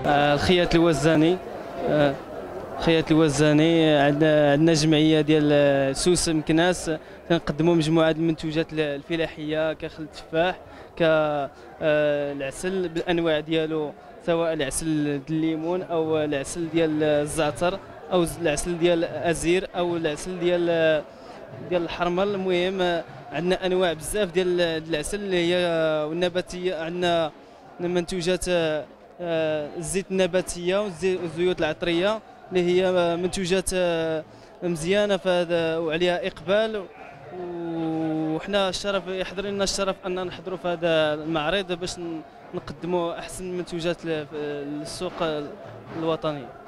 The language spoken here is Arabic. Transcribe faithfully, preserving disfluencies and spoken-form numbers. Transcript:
آه، الخياط الوزاني. آه، الخياط الوزاني عندنا عندنا جمعيه ديال سوس مكناس، كنقدموا مجموعه المنتوجات الفلاحيه كخل التفاح، كالعسل بالانواع ديالو، سواء العسل الليمون او العسل ديال الزعتر او العسل ديال ازير او العسل ديال ديال الحرمل. المهم عندنا انواع بزاف ديال العسل اللي هي والنباتيه. عندنا منتوجات آه، الزيت النباتيه والزيوت العطريه اللي هي منتوجات آه، مزيانه فهذا وعليها اقبال. وحنا الشرف يحضر لنا الشرف ان نحضروا في هذا المعرض باش نقدموا احسن المنتوجات للسوق الوطني.